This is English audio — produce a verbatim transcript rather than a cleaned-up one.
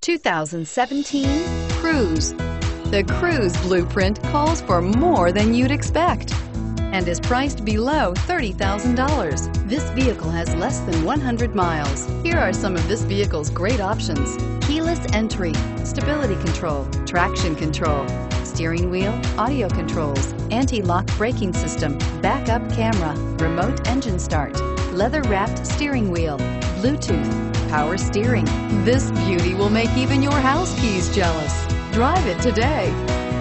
two thousand seventeen Cruze. The Cruze blueprint calls for more than you'd expect and is priced below thirty thousand dollars. This vehicle has less than one hundred miles. Here are some of this vehicle's great options: keyless entry, stability control, traction control, steering wheel audio controls, anti-lock braking system, backup camera, remote engine start, leather-wrapped steering wheel, Bluetooth, power steering. This beauty will make even your house keys jealous. Drive it today.